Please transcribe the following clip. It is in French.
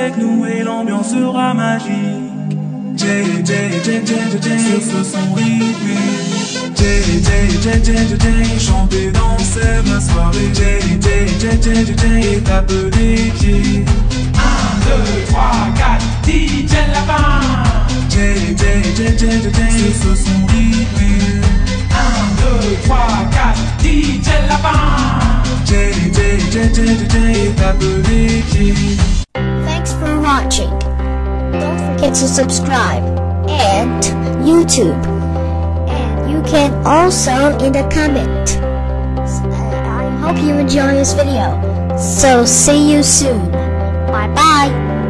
avec nous et l'ambiance sera magique. Sur ce son rythmique. Chanter, danser ma soirée. Et tape des pieds. 1, 2, 3, 4, DJ Lapin. Sur ce son rythmique. 1, 2, 3, 4, DJ Lapin. Et tape des pieds. Thanks for watching. Don't forget to subscribe and YouTube. And you can also in the comment. I hope you enjoy this video. So see you soon. Bye bye.